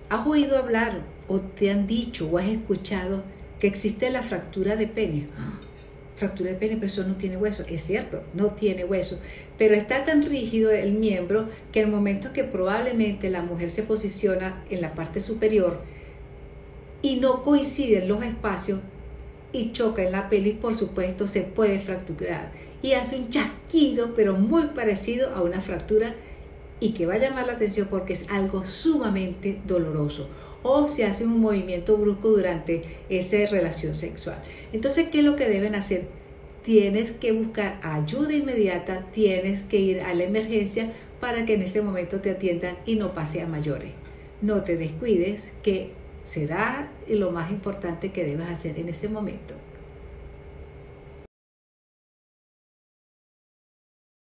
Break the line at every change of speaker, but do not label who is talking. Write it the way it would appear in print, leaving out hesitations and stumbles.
¿Has oído hablar o te han dicho o has escuchado que existe la fractura de pene? Fractura de pene, pero eso no tiene hueso. Es cierto, no tiene hueso, pero está tan rígido el miembro que en el momento que probablemente la mujer se posiciona en la parte superior y no coinciden los espacios y choca en la pelvis, por supuesto se puede fracturar y hace un chasquido, pero muy parecido a una fractura, y que va a llamar la atención porque es algo sumamente doloroso, o se hace un movimiento brusco durante esa relación sexual. Entonces, ¿qué es lo que deben hacer? Tienes que buscar ayuda inmediata, tienes que ir a la emergencia para que en ese momento te atiendan y no pase a mayores. No te descuides, que será lo más importante que debes hacer en ese momento.